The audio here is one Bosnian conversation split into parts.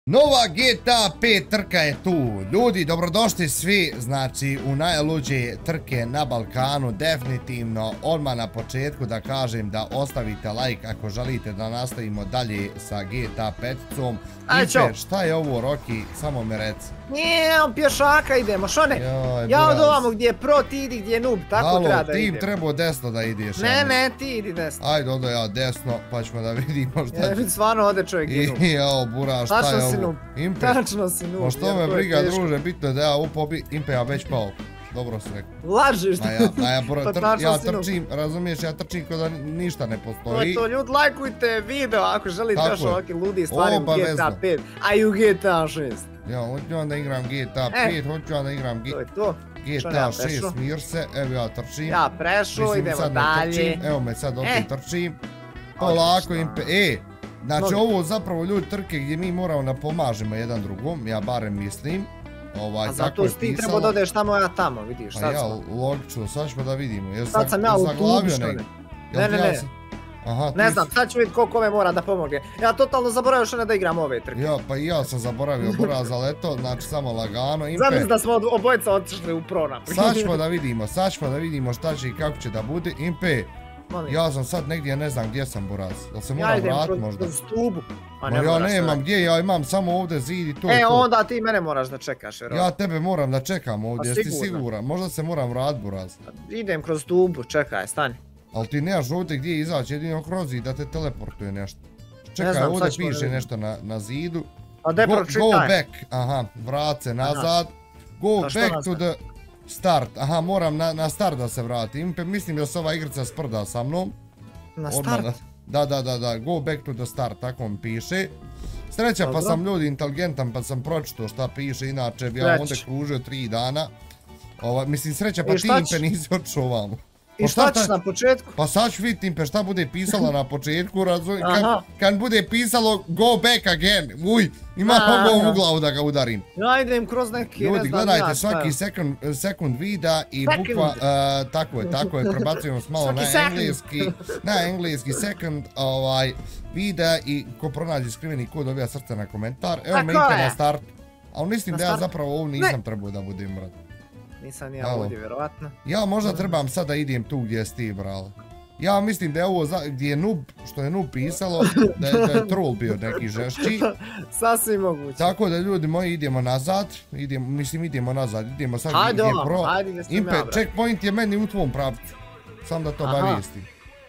Nova GTA 5 trka je tu. Ljudi, dobrodošli svi, znači, u najluđe trke na Balkanu. Definitivno, odmah na početku da kažem da ostavite like ako želite da nastavimo dalje sa GTA 5-com. Ipe, šta je ovo, Roki? Samo mi reci. Nije, pješaka idemo, što ne? Ja od ovamo gdje je pro, ti idi gdje je noob, tako treba da idemo. Ti treba desno da ideš. Ne, ti idi desno. Ajde, onda ja desno, pa ćemo da vidimo šta će. Stvarno ode čovjek gdje je noob. Jao, bura, šta je ovo? Impe, tačno si noob. Ma što me briga, druže, bitno je da ja upobi, Impe, ja već pao. Dobro si rekao. Lažeš. Ja trčim, razumiješ, ja trčim kao da ništa ne postoji. To ljudi, lajkujte video ako želite još ovakve ludi stvari u GTA 5, a i u GTA 6. Ja, hoću vam da igram GTA 5, hoću vam da igram GTA 6, mir se, evo ja trčim. Ja prešao, idemo dalje. Evo me sad opet trčim. Polako Impe, znači ovo zapravo ljudi trke gdje mi moramo da pomažemo jedan drugom, ja barem mislim. A zato ti treba da odeš tamo, ja tamo, vidiš, sad sam. Ja, logično, sad ćemo da vidimo. Sad sam ja u tubu što ne. Ne. Ne znam, sad ću vidjeti koliko ove mora da pomogne. Ja totalno zaboravio što ne da igram ove trke. Ja, pa i ja sam zaboravio bura za leto, znači samo lagano. Zamisli da smo obojica otišli u pronap. Sad ćemo da vidimo šta će i kako će da bude. Impe, ja sam sad negdje, ne znam gdje sam buraz. Da se moram vratiti možda? Ja idem kroz tubu. Ja nemam gdje, ja imam samo ovdje zid i to. Onda ti mene moraš da čekaš. Ja tebe moram da čekam ovdje, jesi ti siguran? Možda se moram vratiti buraz. Idem kroz tubu, čekaj, stani. Ali ti nemaš ovdje gdje izaći, jedino kroz zid da te teleportuje nešto. Čekaj, ovdje piše nešto na zidu. Go back, aha, vrat se nazad. Go back to the start, aha, moram na start da se vratim. Mislim da se ova igrica sprda sa mnom. Na start? Da, go back to the start, tako mi piše. Sreća pa sam ljudi inteligentan pa sam pročito šta piše, inače bi ja onda kružio 3 dana. Mislim sreća pa ti Impe nisi otišao ovamo. I šta ćeš na početku? Pa sad ću vidjeti Impe šta bude pisalo na početku, razumijem, kad bude pisalo go back again, ima ovo u glavu da ga udarim. Ja idem kroz neki, ljudi gledajte svaki sekund videa i bukva, tako je, prebacujemo se malo na engleski second videa i ko pronađe skriveni kod dobija srce na komentar, evo me Impe na start, ali mislim da ja zapravo ovo nisam trebao da budem brat. Nisam ja ovdje, vjerovatno. Ja možda trebam sad da idem tu gdje si ti, brale. Ja mislim da je ovo gdje je noob, što je noob pisalo, da je troll bio neki žešći. Sasvim moguće. Tako da ljudi moji idemo nazad, idemo nazad, idemo sad gdje je pro. Impe, checkpoint je meni u tvom pravcu. Sam da to obavijestim.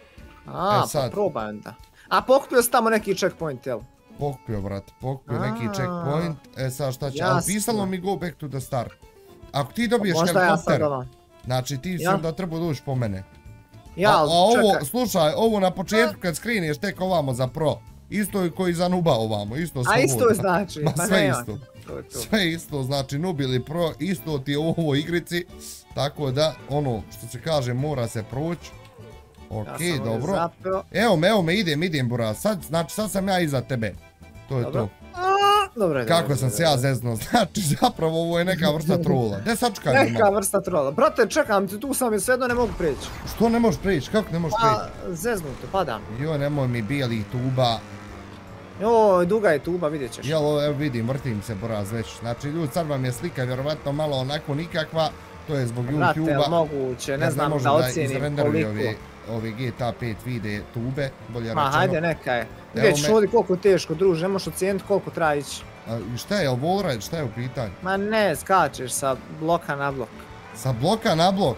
Pa probaj onda. A pokupio si tamo neki checkpoint, jel? Pokupio, brat, pokupio neki checkpoint. Sad šta će, ali pisalo mi go back to the start. Ako ti dobiješ helikopter, znači ti si onda treba doći po mene. A ovo, slušaj, ovo na početku kad skrineš tek ovamo za pro, isto je koji za nuba ovamo, isto sve. A isto je znači? Sve isto. Sve isto, znači nub ili pro, isto ti je u ovoj igrici, tako da, ono, što se kaže, mora se proći. Okej, dobro. Evo me, idem, buraz, znači sad sam ja iza tebe. To je to. Kako sam se ja zeznuo, znači zapravo ovo je neka vrsta trola. Gdje sačkaj nema? Neka vrsta trola. Brate, čekam ti, tu sam i svejedno ne mogu preći. Što ne možeš preći? Kako ne možeš preći? Pa, zeznuto, padam. Joj, nemoj mi bijelih tuba. Joj, duga je tuba, vidjet ćeš. Jel, evo vidim, vrtim se boraz već. Znači, ljudi, sad vam je slika vjerovatno malo onako nikakva. To je zbog YouTube-a. Brate, moguće, ne znam da ocijenim koliko. Ovi GTA 5 vide tube, bolje rečeno. Hajde, neka je. Vidjet ćeš ovdje koliko je teško, druže, ne možeš ocijeniti koliko treba ići. I šta je, wallride, šta je u pitanju? Ma ne, skačeš sa bloka na blok. Sa bloka na blok?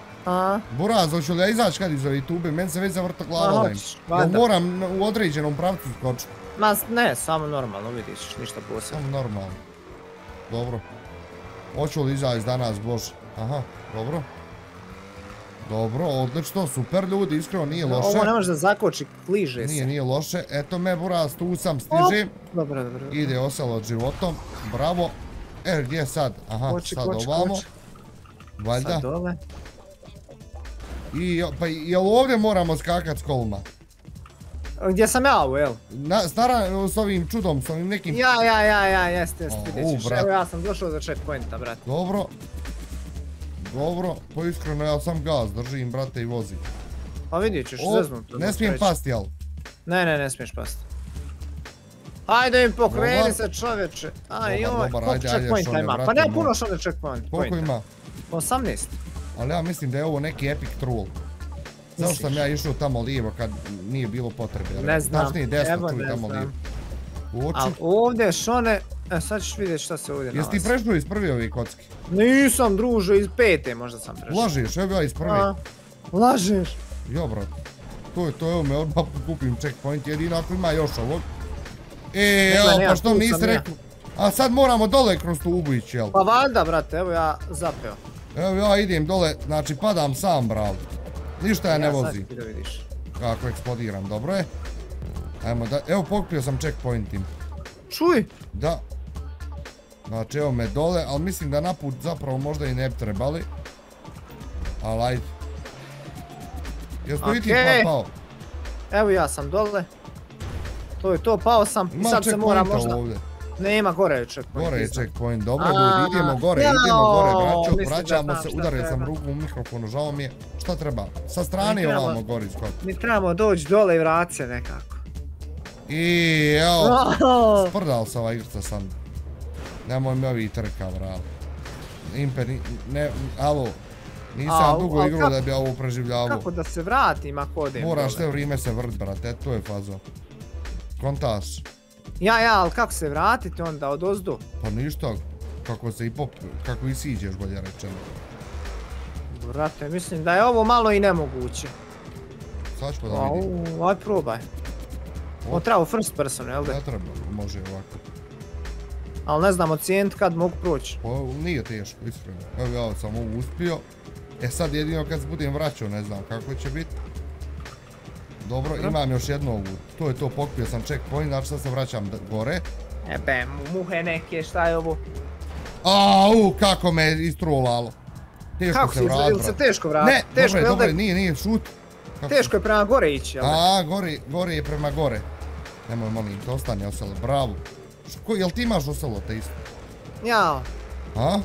Buraz, hoću li ja izaći kad iz ove tube, meni se već zavrta glava. Jel moram u određenom pravcu skočiti? Ma ne, samo normalno, vidiš, ništa posebno. Samo normalno. Dobro. Hoću li izaći danas, bože? Aha, dobro. Dobro, odlično, super ljudi, iskreno nije loše. Ovo ne može da zakoči, kliže se. Nije loše, eto me buraz, tu sam, stižem. Dobro. Ide oselo životom, bravo. Gdje sad? Aha, sad ovamo. Valjda. Sad dole. Pa jel ovdje moramo skakat s kolima? Gdje sam ja ovo, jel? S ovim čudom, s ovim nekim... Jeste, vidjet ćeš. Evo ja sam došao do checkpointa, brate. Dobro, po iskreno ja sam gaz držim, brate, i vozim. Pa vidjet ćeš, zeznuto. Ne smijem pasti, jel? Ne smiješ pasti. Ajde im pokreni se čoveče. Aj joj, koliko checkpointa ima? Pa nema puno šone checkpointa. Koliko ima? 18. Ali ja mislim da je ovo neki epic troll. Zašto sam ja išao tamo lijevo kad nije bilo potrebe? Ne znam, evo ne znam. Ali ovdje šone, sad ćeš vidjeti šta se ovdje nalazi. Jesi ti prešao iz prvi ovih kocki? Nisam druže, iz 5. možda sam prešao. Lažeš, evo ja iz prvi. Lažeš. Jo brat, to evo me odmah kupim checkpoint, jedino ako ima još ovog. Evo, pa što nisi rekao? A sad moramo dole kroz tu ubić, jel? Pa valjda brate, evo ja zapeo. Evo ja idem dole, znači padam sam bravo. Ništa ja ne vozim. Ja sad ti da vidiš. Kako eksplodiram, dobro je. Ajmo da, evo pokupio sam checkpointim. Čuj! Da. Znači evo me dole, ali mislim da naput zapravo možda i ne bi trebali. Ali ajde. Jesi to i ti pao? Evo ja sam dole. To je to, pao sam i sad se mora možda... Nema, gore je checkpoint. Gore je checkpoint, dobro ljudi, idemo gore, braćo, vraćamo se, udario sam ruku u mikrofonu, žao mi je. Šta treba? Sa strane ovamo gori skoro. Mi trebamo doći dole i vrat se nekako. I evo, sprdal se ova igrica sam. Nemoj me ovi trka, bravo. Imper, ne, alo. Nisam dugo igrao da bi ovo preživljavao. Kako da se vratim ako odem dole? Moraš sve vrijeme se vrt, brate, to je fazo. Kontaš. Ja, ali kako se vratiti onda od ozdu? Pa ništa, kako i siđeš, bolje rečeno. Brate, mislim da je ovo malo i nemoguće. Sad ćemo da vidim. Aj probaj. Ovo treba u first person, jel da? Ne treba, može ovako. Ali ne znam ocijeniti kad mogu proći. Pa nije teško, iskreno. Evo ja sam ovo uspio. Sad jedino kad se budem vraćao, ne znam kako će biti. Dobro, imam još jednu ovu. To je to, pokupio sam checkpoint, znači sad se vraćam gore. Jebe, muhe neke, šta je ovo? Kako me istrolalo. Teško se vrati, brate. Kako se teško vrati? Ne, dobro, nije, šut. Teško je prema gore ići, jel? Gore je prema gore. Nemoj, molim, to ostane oselo, bravo. Jel ti imaš oselo te isto? Ja. A?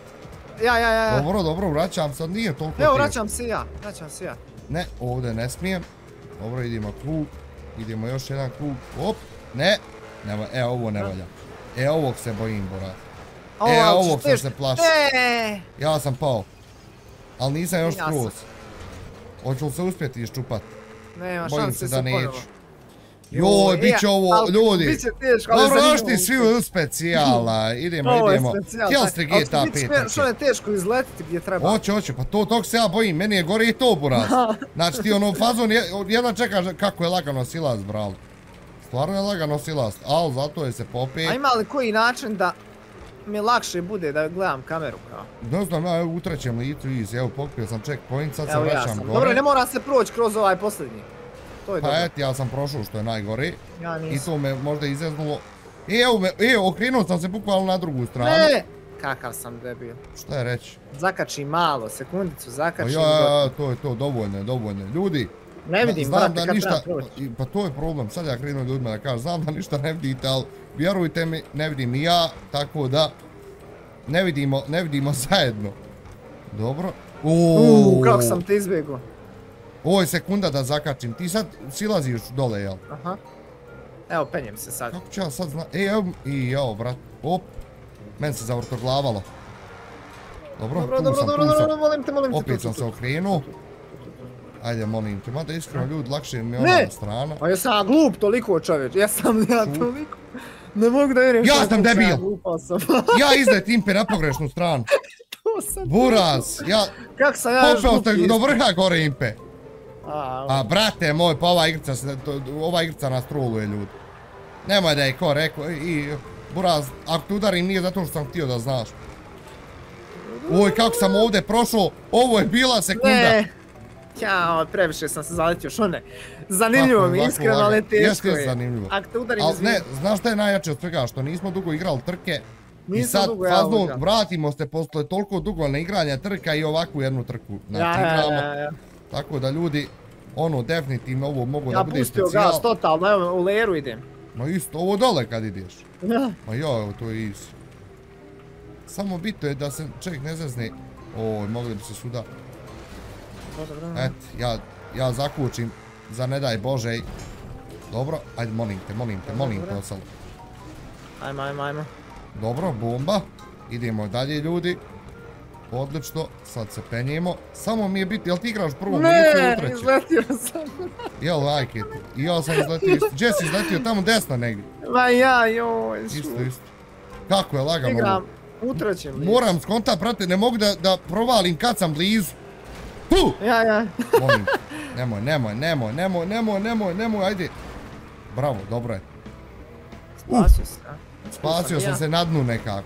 Ja. Dobro, vraćam se, nije toliko teško. Evo, vraćam se ja. Ne, ovdje ne smijem. Dobro, idemo krug. Idemo još jedan krug. Op, ne. Ovo ne valja. Ovog se bojim, borat. Ovog sam se plašio. Ja sam pao. Ali nisam još skroz. Hoću li se uspjeti iščupat? Nema šanse se ponovo. Joj, bit će ovo, ljudi. Bit će teško, ali zanimljivo. Dobro, još ti svi u specijala. Idemo. Htjeli ste GTA 5. Što je teško izletiti gdje treba? Hoće, pa tog se ja bojim. Meni je gore i to, buraz. Znači ti ono fazon, jedan čekaš kako je lagano silaz, bravo. Stvarno je lagano silaz, ali zato je se popije. A ima li koji način da mi lakše bude da gledam kameru kao? Ne znam, ja u trećem licu evo pokupio sam checkpoint, sad se vraćam gore. Dobro, ne mora se proći kroz ovaj posljednji. Pa ja sam prošao što je najgore. Ja nisam. I to me možda izeznulo. Okrenuo sam se bukvalno na drugu stranu. Ne! Kakav sam debil. Šta je reći? Zakači malo, sekundicu zakačim. To je to, dovoljno. Ljudi, ne vidim, brate, kad treba proći. Pa to je problem, sad ja krenuo ljudima da kažem, znam da ništa ne vidite, ali vjerujte mi, ne vidim i ja, tako da ne vidimo zajedno. Dobro. Kako sam te izbjegao. Ovo je sekunda da zakačim, ti sad silaziš dole, jel? Aha. Evo, penjem se sad. Kako ću ja sad znam, evo, brat, op. Meni se zavrtoglavalo. Dobro, molim te. Opet sam se okrenuo. Ajde, molim te, mada iskreno ljudi, lakše mi je ona strana. A jesam glup toliko, čovječ, jesam toliko. Ne mogu da vjerujem. Ja sam debil! Ja izletim na pogrešnu stranu. Buraz, ja... Kako sam ja još popeo ste do vrha gore impe. A brate moj, pa ova igrica nas troluje ljudi. Nemoj da je ko rekao, Buraz, ako te udarim nije zato što sam htio da znaš. Oj, kako sam ovdje prošao, ovo je bila sekunda. Jao, previše sam se zaletio, što ne? Zanimljivo mi, iskreno, ali teško je. Jeste zanimljivo. Ako te udarim iz ne, znaš šta je najjače od svega, što nismo dugo igrali trke. I sad, fazno, vratimo se posle toliko dugo na igranje trka i ovakvu jednu trku. Znači, igramo. Tako da ljudi, definitivno ovo mogu da bude specijal. Ja pustio gas totalno, evo u leru idem. No isto, ovo dole kad ideš. Ja. Ma evo, to je isto. Samo bitno je da se čovjek ne zazne. Oj, mogli bi se suda. Ja zakučim, za ne daj Bože. Dobro, ajde, molim te, osalo. Ajmo. Dobro, bomba. Idemo dalje, ljudi. Odlično, sad se penjemo. Samo mi je biti, jel ti igraš prvo minutu ili treći? Ne, izletio sam. Jel, ajke ti. I ja sam izletio isto. Gdje si izletio? Tamo desno negdje. Ma ja, joj. Isto. Kako je lagano ovo? Igram u trećem listu. Moram skontat, brate, ne mogu da provalim kad sam blizu. Tu! Ja. Molim, nemoj, ajde. Bravo, dobro je. Spasio se. Spasio sam se na dnu nekako.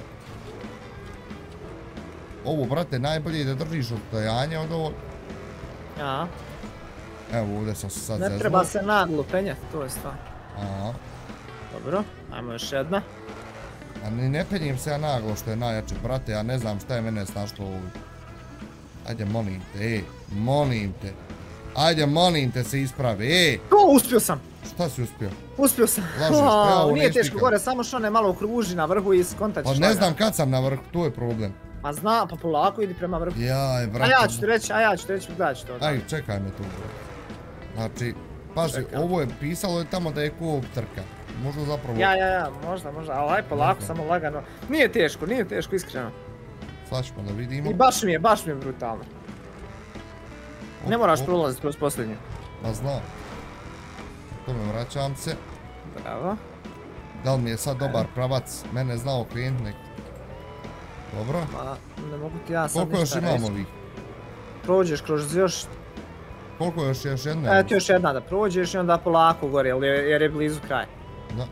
Ovo, brate, najbolje je da držiš odstojanje od ovog. Ja. Evo, ovdje sam se sad zeznuo. Ne treba se naglo penjati, to je stvar. Aha. Dobro, ajmo još jedna. A ne penjem se ja naglo što je najjače, brate, ja ne znam šta je mene snašlo ovdje. Ajde, molim te. Ajde, molim te se ispravi, Uspio sam. Šta si uspio? Uspio sam. Nije teško gore, samo što ne malo okruži na vrhu i skontat ćeš. Pa ne znam kad sam na vrhu, to je problem. Pa znam, pa polako idi prema vrhu. Jaj, brate. A ja ću ti reći, gledat ću to. Aj, čekaj me tu. Znači, pazi, ovo je pisalo je tamo da je ko trka. Možda zapravo... Ja, možda, ali aj polako, samo lagano. Nije teško, iskreno. Sad ćemo da vidimo. I baš mi je brutalno. Ne moraš prolaziti kroz posljednju. Ma znam. Tome vraćam se. Bravo. Da li mi je sad dobar pravac? Mene znao klijent neki. Dobro. Ma, ne mogu ti ja sad ništa reći. Koliko još imamo ovih? Prođeš kroz još... Koliko još jedna? Eto još jedna da prođeš i onda polako gore jer je blizu kraj. Da.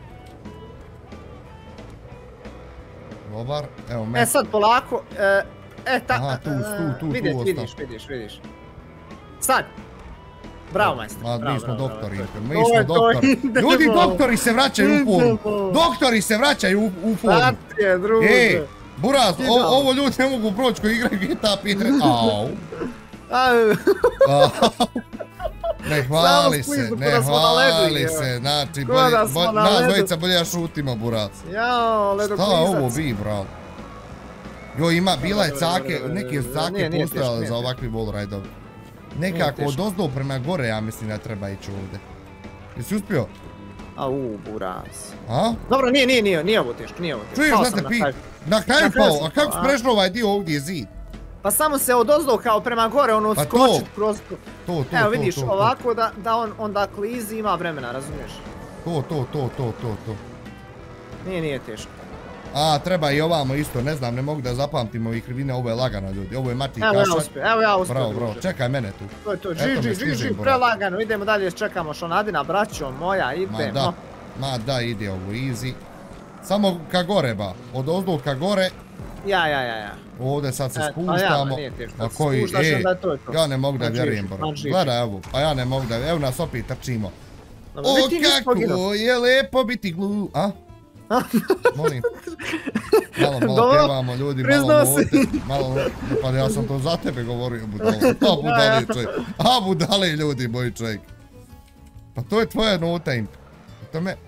Dobar, evo me. Sad polako, Aha, tu ostaš. Vidiš. Sad! Bravo, majstor. Mi smo doktori. Ljudi, doktori se vraćaju u formu. Doktori se vraćaju u formu. Satije, druže. Ej, Buraz, ovo ljudi ne mogu proći koji igraju GTA 5. Au. Ne hvali se, znači, nas dvojica bolje ja šutimo, Buraz. Jao, ledoklizac. Šta je ovo bi, bravo? Jo, bila je cake, neke cake postojale za ovakvi wallride-ovi. Nekako od ozdo prema gore, ja mislim da treba ići ovdje. Jesi uspio? Buraz. A? Dobro, nije ovo teško, Čuješ da te pi... Na kraju pao, a kako si prešao ovaj dio ovdje zid? Pa samo se od ozdo kao prema gore, ono skočit kroz... To. Evo vidiš, ovako da on onda klizi ima vremena, razumiješ? To. Nije teško. A, treba i ovamo isto, ne znam, ne mogu da zapamtim ovih krivine, ovo je lagano ljudi, ovo je mati kašalj. Evo ja uspio. Bravo, čekaj mene tu. To je, GG, prelagano, idemo dalje, čekamo Šonadina, braćo moja, idemo. Ma da, ide ovo easy. Samo ka gore ba, od ozdo ka gore. Ja. Ovdje sad se spuštamo. A koji, ja ne mogu da vjerujem, bro. Gledaj ovo, pa ja ne mogu da, evo nas opet trčimo. O, kako je lepo biti glu, a? Molim. Malo pjevamo ljudi, malo pa ja sam to za tebe govorio, budale. A budale ljudi, moj čovjek. Pa to je tvoja nota imp. To me...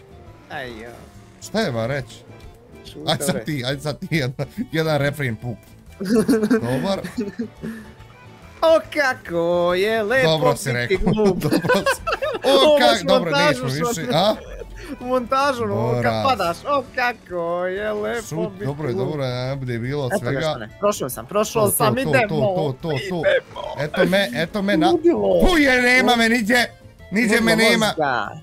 Šta je ba reći? Ajde sad ti jedan refren puk. Dobar. O kako je lepo biti glup. Dobro, nećemo više, a? U montažu, kad padaš, o kako je lepo biti glup. Dobro, ne bude bilo od svega. Prošao sam, idemo. Eto me na... Puje, nema me niđe me nema.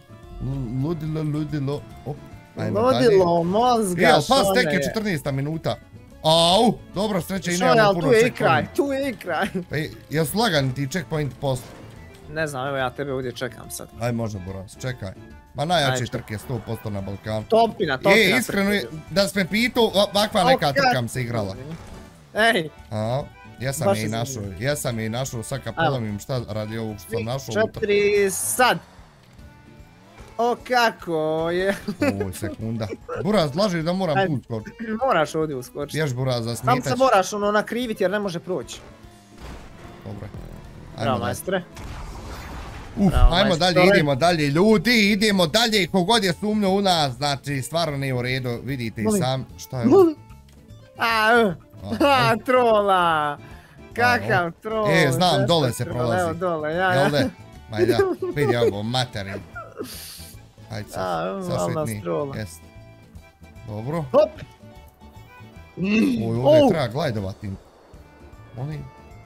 Ludilo. Ludilo mozga, Jel, pas tek je 14 minuta. Au, dobro, sreće i nemamo puno checkpoint. Tu je i kraj. Jel su lagani ti checkpoint post? Ne znam, evo ja tebe ovdje čekam sad. Aj može Buraz, čekaj. Ma najjače trke 100% na Balkanu. Topina. Iskreno, da sam pitao, ovakva neka trka mi se igrala. Ej. Jesam je i našao, sad kad polomim šta radi ovog što sam našao. 4, sad. O kako je. Ovo sekunda. Buraz, laži da moram tu uskočiti. Moraš ovdje uskočiti. Ješ Buraz, da smetaš. Sam se moraš nakriviti jer ne može proći. Dobro. Bravo majstre. Ajmo dalje, idemo dalje, ljudi, idemo dalje, kogod je sumnio u nas, znači stvarno nije u redu, vidite i sam, šta je ovo? Trola, kakav trol. Znam, dole se prolazi. Evo dole, Jel de? Majda, vidi ovo, materin. Ajde sad, sasvetni, jest. Dobro. Hop! Ovdje treba glajdovati. Molim.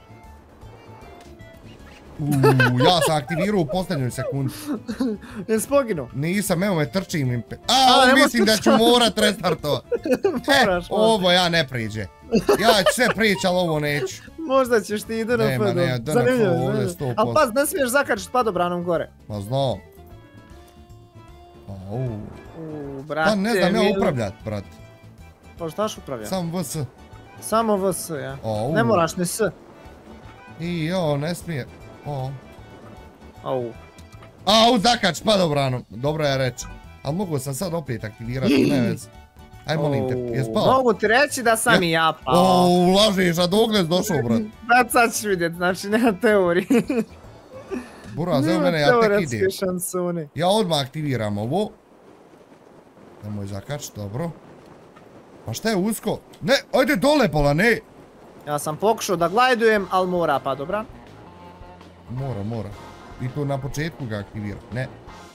Ja sam aktivirao u posljednjoj sekundi. Jesi poginuo? Nisam, evo me trčim im. Mislim da ću morat restartovat. Ovo ja ne priđe. Ja ću sve prići, ali ovo neću. Možda ćeš ti i DNF. Nema, DNF ovdje 100%. Ali paz, ne smiješ zakačiti padobranom gore. Ma znam. Brate. Pa ne znam ja upravljat, brat. Pa štaš upravljat? Samo VS. Samo VS, ja. Ne moraš ni S. I ne smije. Au, zakač padobranom. Dobro je reći. Ali mogu sam sad opet aktivirati, ne vez. Aj molim te, jes pao? Mogu ti reći da sam i ja pao. Lažiš, a dokle si došao, brat? Da, sad ćeš vidjet, znači nema teorije. Buraz, evo mene, ja tek idem. Teoretske šansone. Ja odmah aktiviram ovo. Nemoj zakač, dobro. Pa šta je usko? Ne, ajde dole pola, ne! Ja sam pokušao da glajdujem, ali mora padobran. Mora. I to na početku ga aktivira, ne.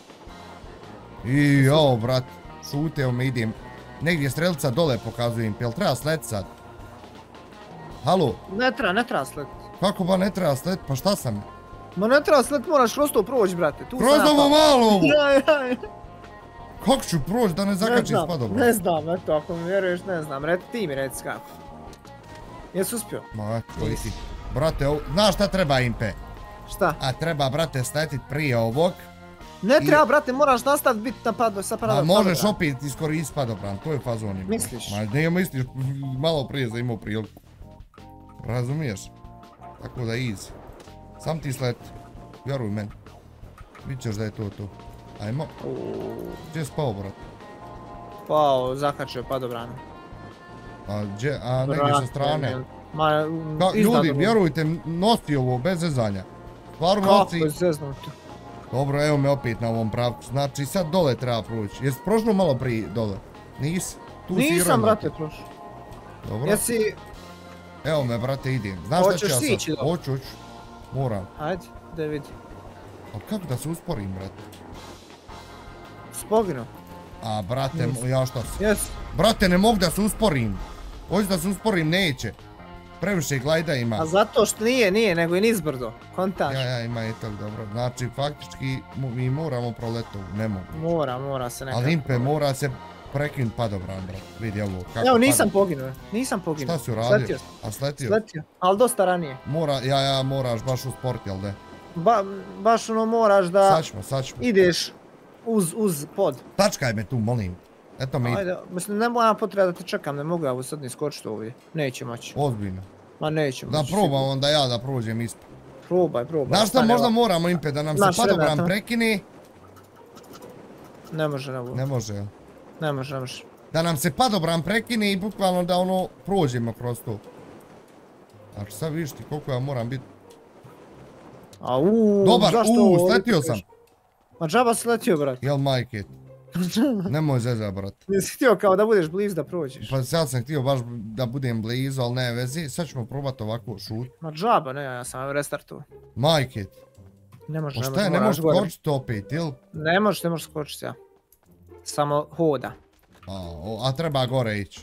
I jao, brat, šute, evo me idem. Negdje strelca dole pokazujem, jel treba sled sad? Halo? Ne treba sled. Kako ba ne treba sled, pa šta sam? Ma ne treba sled, moraš kroz to proći, brate. Kroz ovo malo ovo! Ja. Kako ću proći da ne zakačim s padobran? Ne znam, eto, ako mi vjeruješ, ne znam. Ti mi reci kako. Jesi uspio? Ma eto, koji si. Brate, znaš šta treba impe? Šta? A treba, brate, sletit prije ovog. Ne treba, brate, moraš nastaviti biti sa padobran. A možeš opet iskoristiti padobran, to je fazon impe. Misliš? Ma ne misliš, malo prije sam imao priliku. Razumiješ? Tako da easy. Sam ti sleti, vjeruj meni. Vidit ćeš da je to. Ajmo. Gdje je spao, brat? Pao, zakačio padobranu. A negdje sa strane. Ljudi, vjerujte, nosi ovo, bez zezanja. Stvarno nosi. Kako zeznuti? Dobro, evo me opet na ovom pravcu. Znači, sad dole treba proći. Jesi prošlo malo prije dole? Nisi? Nisam, brate, prošlo. Dobro. Jesi... Evo me, brate, idem. Znaš šta ću ja sad? Hoćeš sići dole? Hoću. Moram. Ajde, da vidi. Ali kako da se usporim, brate? Spoginu. A, brate, ja šta sam? Jes. Brate, ne mogu da se usporim. Hoću da se usporim, neće. Previše glajda ima. A zato što nije, nego i nizbrdo. Kontaž. Ja, ima i tog, dobro. Znači, faktički, mi moramo proletu, ne mogu. Mora se nekako. Ali impe, mora se prekinuti padobran, brat. Vidi ovo, kako. Evo, nisam poginuo. Šta si uradio? A sletio? Sletio, ali dosta ranije. Moraš baš u sport, jel da? Baš ono moraš da... Sad ćemo. Ideš uz pod. Tačkaj me tu, molim. Eto mi. Ajde, mislim, ne moram potreba da te čekam, ne mogu ja ovo sad ni skočiti ovdje. Neće moći. Ozbiljno. Ma neće moći. Da probam onda ja da prođem ispod. Probaj. Znaš šta možda moramo impe, da nam se padobran prekine? Ne može. Ne može, jel? Ne može. Da nam se padobran prekine i bukvalno da ono prođemo kroz to. Znači sad vidiš ti koliko ja moram biti. Dobar, sletio sam. Ma džaba si letio, brat. Jel majke? Nemoj zeza, brat. Nisi htio kao da budeš blizu da prođeš. Pa sad sam htio baš da budem blizu, ali ne vezi. Sad ćemo probati ovako šut. Ma džaba, ne, ja sam restartu. Majke. Ne može, ne možeš skočiti opet, jel? Ne možeš skočiti, ja. Samo hoda. A treba gore ići.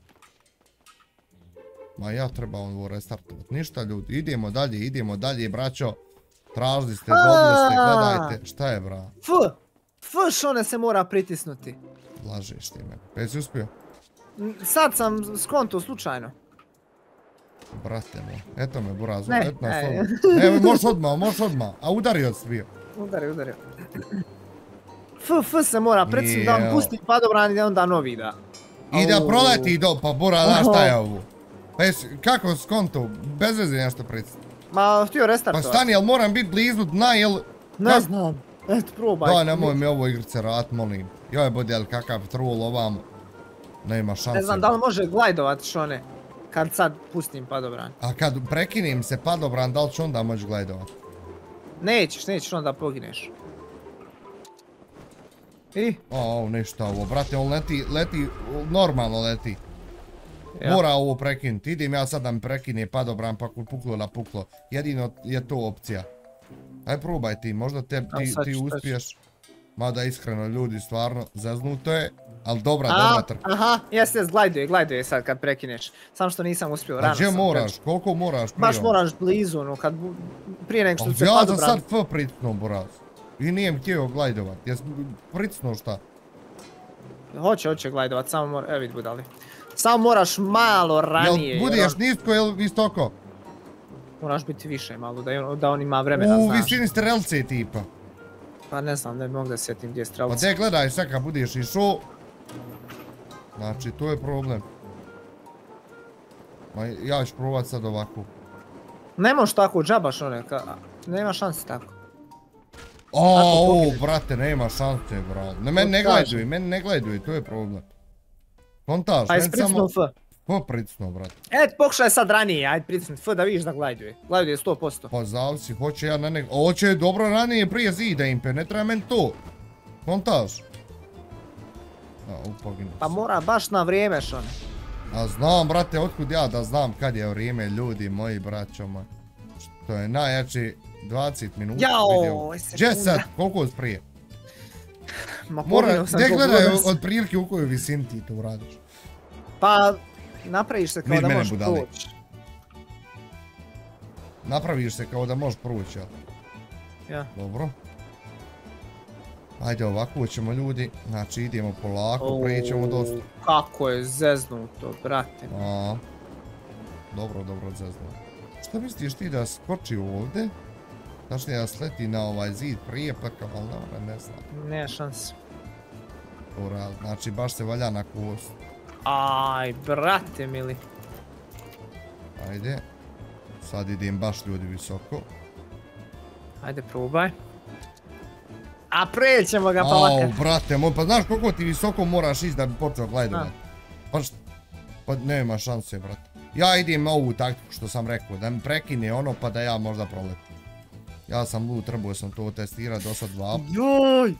Ma ja trebam ovo restartovati. Ništa ljudi, idemo dalje, braćo. Tražili ste, dobili ste, gledajte. Šta je, bra? Šone se mora pritisnuti. Lažeš ti me. Jesi uspio? Sad sam skonto slučajno. Brate moj, eto me burazu, eto nas odmah. Evo, možeš odmah, a udario si bio. Udario. Se mora pritisnuti da on pusti padobran i da onda novi da. I da proleti pa bura, znaš šta je ovo? Kako skonto, bez veze nešto pritisnuti. Ma, htio restartovati. Pa stani, jel moram biti blizu dna, jel... Ne znam, eto probaj. Da, nemoj mi ovo igrice rat, molim. Joj bude, jel kakav troll ovamo. Nema šanse. Ne znam da li može glajdovat šone, kad sad pustim padobran. A kad prekinem se padobran, da li će onda moći glajdovat? Nećeš onda pogineš. Vidi? Ništa ovo, brate, on leti, normalno leti. Mora ovo prekinuti, idem ja sad da mi prekine padobran pa puklo na puklo. Jedino je to opcija. Aj probaj ti, možda ti uspiješ. Mada iskreno ljudi, stvarno, zaznuto je. Ali dobra trka. Aha, jes, glajduje sad kad prekineš. Samo što nisam uspio, rano sam. A gdje moraš? Koliko moraš prije? Baš moraš blizu, prije nek što se padu brani. Ja sam sad F pricnuo, buraz. I nijem htio glajdovat. Jes pricnuo šta? Hoće glajdovat, samo mora, evo vidi budali. Samo moraš malo ranije. Jel budeš nisko ili visoko? Moraš biti više malo, da on ima vremena, znaš. U visini strelce tipa. Pa ne znam, ne mogu da sjetim gdje je strelce. Pa te gledaj sad kad budeš išao. Znači, to je problem. Ja ću provat sad ovako. Ne možeš tako, džabaš one, nema šanse tako. Brate, nema šanse, brate. Meni ne gleduj, to je problem. Kontaž, meni samo... F pricnuo, brate. Pokušaj sad ranije, ajde pricnut F da vidiš da glajduje. Glajduje 100%. Pa zavisi, hoće ja na nek... Hoće dobro ranije prije zida impe, ne treba meni to. Kontaž. Pa mora baš na vrijeme šone. A znam, brate, otkud ja da znam kad je vrijeme, ljudi moji, braćo moj. Što je najjači 20 minuta. Jao, sekunda. Gdje sad, koliko si prije? Ma povinuo sam koliko gledaj od prilike u kojoj visini ti to uradiš. Pa, napraviš se kao da možeš proći. Napraviš se kao da možeš proći, jel? Ja. Dobro. Ajde, ovako ćemo ljudi, znači idemo polako, prećemo dosta. Kako je zeznuto, brate. Dobro zeznuto. Šta misliš ti da skoči ovdje? Znaš li da sleti na ovaj zid prije, pa kao ne znam. Nema šanse. Znači baš se valja na kost. Aj, brate mili. Ajde. Sad idem baš ljudi visoko. Ajde, probaj. A prećemo ga pa makar. Brate moj, pa znaš koliko ti visoko moraš ići da bi počeo glajdovat? Pa nema šanse, brate. Ja idem ovu taktiku što sam rekao, da mi prekine ono pa da ja možda proletim. Ja sam lud, trebao sam to testirati do sad 2. Joj!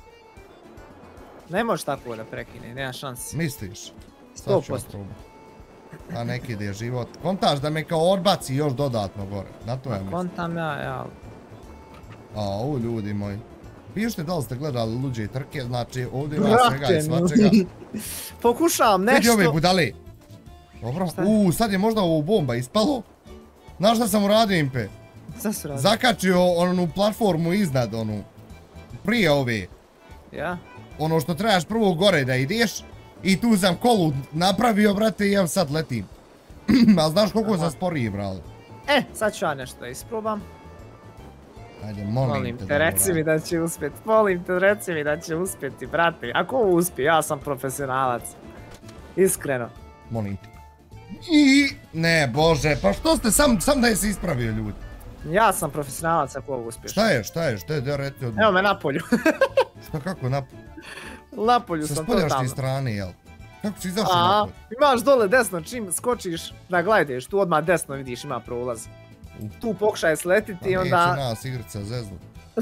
Ne možeš tako da prekine, nema šanse. Misliš? 100%. A neki ide život. Kontaš da me kao odbaci još dodatno gore. Na to ja mislim. Kontam ja. Ovo ljudi moji. Pišite da li ste gledali luđe trke, znači ovdje ima svega i svačega. Pokušavam nešto. Vidi ove budale. Dobro. Sad je možda ovo bomba ispalo. Znaš šta sam uradio impe? Šta si uradio? Zakačio onu platformu iznad onu. Prije ove. Ja? Ono što trebaš prvo gore da ideš. I tu sam kolu napravio, brate, i ja sad letim. A znaš koliko sam sporiji, brale? Sad ću ja nešto da isprobam. Ajde, molim te, reci mi da će uspjeti. Molim te, reci mi da će uspjeti, brate. Ako ovo uspije, ja sam profesionalac. Iskreno. Molim te. Ne, bože, pa što ste sam da je se ispravio, ljudi? Ja sam profesionalac ako ovo uspiješ. Šta je, da reti od... Evo me na polju. Šta, kako napolju? Na polju sam totalno. Sa spoljašnje strane, jel? Kako si izašao napolju? Imaš dole desno, čim skočiš da gledaš, tu odmah desno vidiš ima prolaz. Tu pokušaj sletiti i onda... Neće nas igrica zeznu.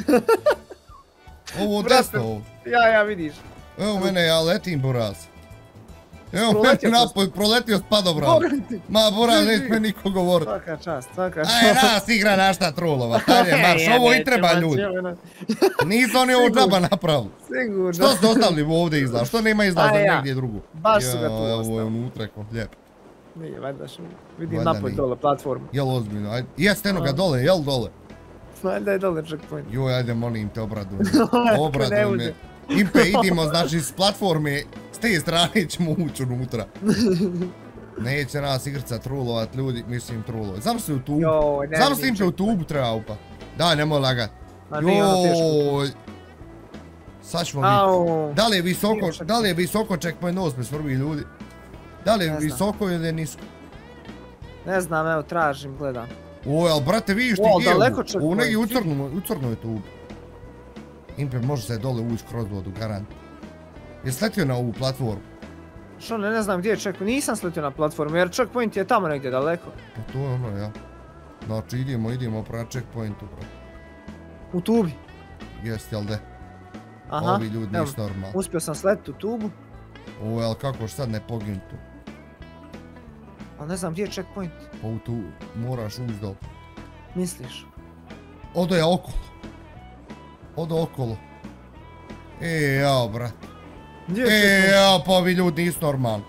Ovo desno. Ja vidiš. Evo mene, ja letim, buraz. Evo meni napoj, proletio s padobran. Ma, buraz, neće me niko govorit. Svaka čast. Aj, nas igra našta trolova. Tajde, marš, ovo i treba ljudi. Nisu oni ovo džaba napravili. Sigurno. Što ste ostavili ovdje izlaz? Što nema izlaza negdje drugo? Baš su ga tu ostavili. Ovo je unutra, ko hljeb. Nije, valjda što vidim napoj dole platformu. Jel ozbiljno, ajde. Jeste eno ga dole, jel dole? Valjda je dole checkpoint. Joj, ajde, molim te, obraduj me. Impe, idimo, znači, s platforme, s te strane ćemo ući unutra. Neće nas igrica trulovat, ljudi, mislim trulovat. Zamisli u tubu. Zamisli Impe u tubu treba upat. Daj, nemoj lagat. Joj. Sad ćemo vidjeti. Da li je visoko checkpoint, nos me svrbi, ljudi. Da li je visoko ili je nisko? Ne znam, evo, tražim, gledam. Oj, ali brate, vidiš ti gdje je ovo neki ucrnuo je tu. Impe, može se dole ući kroz vodu, garant. Je sletio na ovu platformu? Što ne znam gdje je checkpoint, nisam sletio na platformu jer checkpoint je tamo negdje daleko. Pa to je ono, ja. Znači idemo prema checkpointu, brate. U tubi? Jest, jel de? Aha. Ovi ljudi nisu normalni. Uspio sam sletiti u tubu. Ovo, ali kako sad ne poginu tu? Ali ne znam gdje je checkpoint. Pa u tu moraš ući dol. Misliš? Odo je okolo. Odo okolo. Jao, brat. Pa vi ljudi nisu normalni.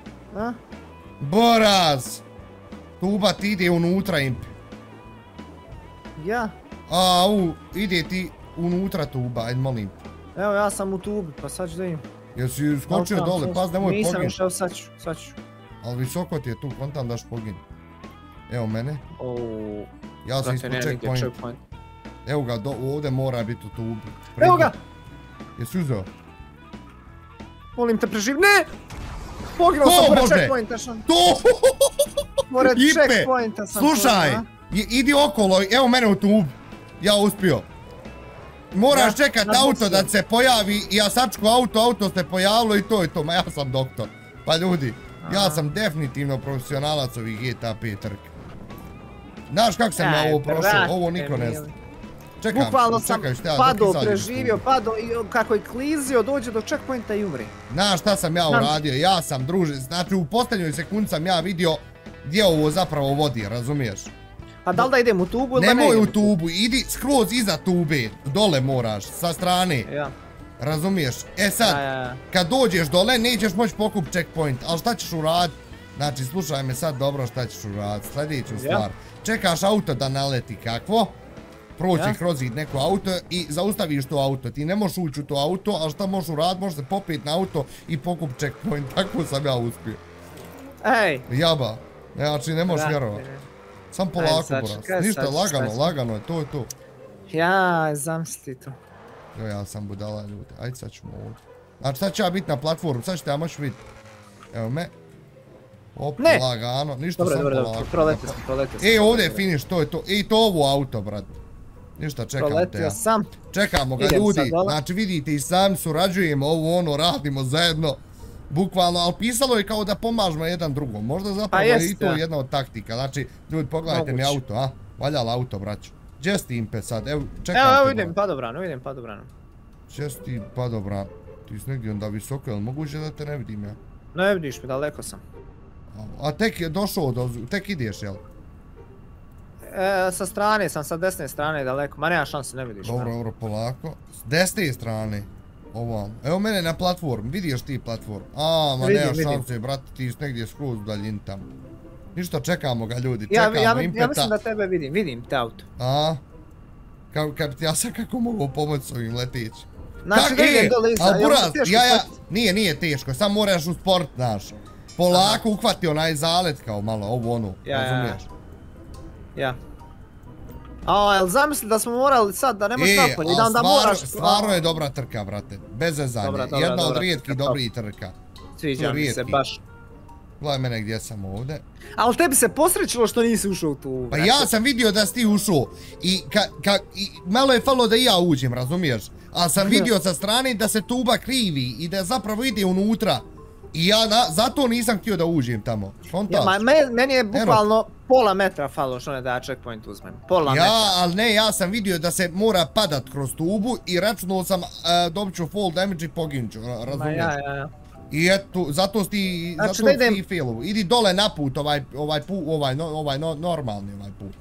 Boraz! Tuba ti ide unutra impi. Ja? Ide ti unutra tuba, ajde molim. Evo ja sam u tubi, pa sad ću da im. Jesi skočio dole, pas nemoj pogin. Nisam išao, sad ću. Ali visoko ti je tu, kontam daš pogin. Evo mene. Ja sam ispod checkpoint. Evo ga, ovdje mora biti u tubi. Evo ga! Jesi uzeo? Molim te preživ, ne! Poginuo sam pored checkpointa šan. Pored checkpointa sam. Slušaj, idi okolo, evo mene u tubi. Ja uspio. Moraš čekat auto da se pojavi i ja sačku auto se pojavilo i to je to, ma ja sam doktor. Pa ljudi, ja sam definitivno profesionalac ovih GTA 5 trke. Znaš kako sam ja ovo prošao, ovo niko ne zna. Čekam, bukvalno sam padao, preživio, padao i kako je klizio, dođe do checkpointa i umri. Znaš šta sam ja uradio, ja sam druže, znači u posljednjoj sekundi sam ja vidio gdje ovo zapravo vodi, razumiješ? A da li da idem u tubu ili da ne idem? Nemoj u tubu, idi skroz iza tube, dole moraš, sa strane. Razumiješ? E sad, kad dođeš dole nećeš moći pokupiti checkpoint, ali šta ćeš uraditi? Znači, slušaj me sad dobro šta ćeš uraditi, sljedeću stvar. Čekaš auto da naleti kakvo, proći kroz neko auto i zaustaviš to auto. Ti ne možeš ući u to auto, ali šta možeš uraditi? Možeš se popiti na auto i pokupiti checkpoint, tako sam ja uspio. Ej! Jaba, znači ne možeš vjerovati. Sam polako, boraz. Ništa, lagano je, to je to. Ja, zamisli to. Ja sam budala, ljudi. Ajde, sad ćemo ovdje. Znači, sad ću ja biti na platformu, sad ćete ja moći vidjeti. Evo me. Op, lagano, ništa sam polako. Dobro, proleti sam. Ovdje je finish, to je to. To ovo auto, brat. Ništa, čekam te ja. Proletio sam. Čekamo ga, ljudi. Znači, vidite i sami surađujemo, ovo ono, radimo zajedno. Bukvalno, ali pisalo je kao da pomažemo jedan drugom. Možda zapravo je i to jedna od taktika. Znači, ljudi, pogledajte mi auto, a? Valjalo auto, braću. Gdje si ti impe sad? Evo, čekam te. Evo, idem padobrano. Gdje si ti padobran? Ti si negdje onda visoko, je li moguće da te ne vidim ja? Ne vidiš me, daleko sam. A tek je došao, tek ideš, jel? Sa strane sam, sa desne strane daleko. Ma nema šanse, ne vidiš me. Dobro, polako. S desne strane. Ovam. Evo mene na platform, vidiš ti platform? Ma nema šanse, brate, ti si negdje skroz u daljini tamo. Ništa, čekamo ga, ljudi, čekamo impeta. Ja mislim da tebe vidim te auto. Ja sad kako mogu pomoći s ovim letićem. Znači da idem dole iza, ali buraz, nije teško, sam moraš u sport, znaš. Polako uhvati onaj zalet kao malo, ovo ono, razumiješ? Ja. Jel zamisli da smo morali sad da ne možeš napolje i da onda moraš... Stvarno je dobra trka, brate, bez zezanja, jedna od rijetkih dobrih trka. Sviđa mi se baš. Gledaj mene gdje sam ovdje. Ali tebi se posrećilo što nisi ušao u tu... Pa ja sam vidio da si ti ušao i malo je falilo da i ja uđem, razumiješ? Ali sam vidio sa strane da se tuba krivi i da zapravo ide unutra. I ja zato nisam htio da uđem tamo. Meni je bukvalno pola metra falilo što ne da ja checkpoint uzmem. Pola metra. Ali ne, ja sam vidio da se mora padat kroz tubu i računao sam dobit ću fall damage i poginut ću, razumiješ? I eto, zato si ti failovu. Idi dole na put, ovaj normalni put.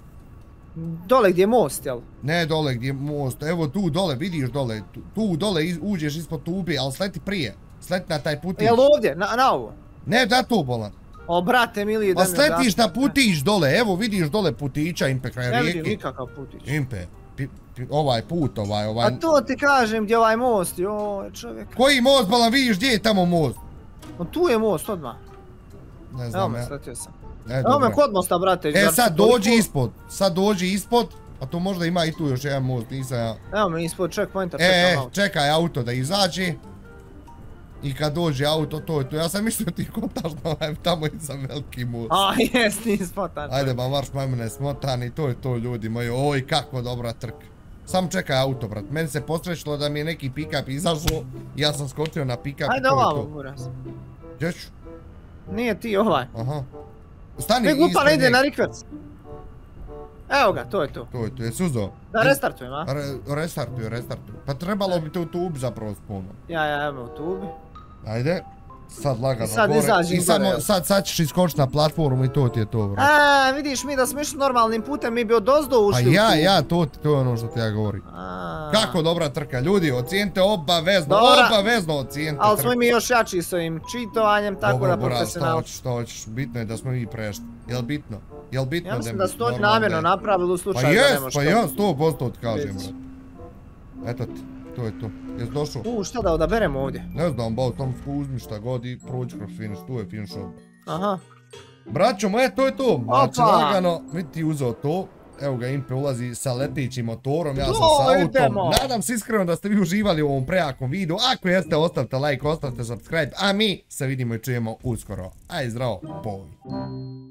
Dole gdje je most, jel? Ne dole gdje je most, evo tu dole, vidiš dole. Tu dole uđeš ispod tube, ali sleti prije. Sleti na taj putić. Jel ovdje, na ovo? Ne, da tu bolan. O, brate, mili, da mi... Pa sletiš na putić dole, evo vidiš dole putića, Impe, kraj rijeke. Ne vidim nikakav putić. Impe, ovaj put, ovaj... A to ti kažem gdje je ovaj most, joj, čovjek. Koji most, bolan, vidiš gdje je tamo most? Tu je most, odmah. Ne znam, ja. Sletio sam. Evo me kod mosta, brate. Sad dođi ispod, a to možda ima i tu još jedan most, nisam ja... Evo me ispod checkpointa, čekam auto. Čekaj auto da izađe. I kad dođe auto, to je to. Ja sam mislio ti kontaš da tamo iza veliki most. Jes, ti smotan. Ajde ba, marš majmune smotan i to je to, ljudi moji. Oj, kakva dobra trka. Sam čekaj auto, brat. Meni se posrećilo da mi je neki pick-up izašlo. Ja sam skočio na pick-up i to je to. Ajde ovamo, buraz. Gdje ću? Nije ti ovaj. Aha. Stani ispred njeg. Glupa ne ide na rikverc. Evo ga, to je to. To je to, jesi uzeo? Da restartujem, a? Restartuj. Pa trebalo bi te u tubi zapravo spolno. Ja, evo u tubi. Ajde. Sad lagano gore. I sad ćeš iskočiti na platformu i to ti je to, bro. Vidiš, mi da smo išli normalnim putem, mi bi odozdo ušli u tu. Pa to je ono što ti ja govorim. Kako dobra trka, ljudi, ocijenite obavezno ocijenite trku. Ali smo mi još jači s ovim čitovanjem, tako da profesionalno. Šta hoćeš, bitno je da smo mi prešli. Jel bitno? Ja mislim da su to namjerno napravili u slučaju da nemaš to. Pa ja 100% ti kažem, bro. Eto ti, to je to. Jesi došao? Šta da odaberemo ovdje? Ne znam, bao tam uzmi šta god i prođi kroz finish, tu je finish ovdje. Aha. Braćo moje, to je to. Znači lagano, mi ti uzeo to. Evo ga, Impe ulazi sa letećim motorom, ja sam sa autom. Nadam se iskreno da ste vi uživali u ovom prejakom videu. Ako jeste, ostavite like, ostavite subscribe, a mi se vidimo i čujemo uskoro. Aj zdravo, boj.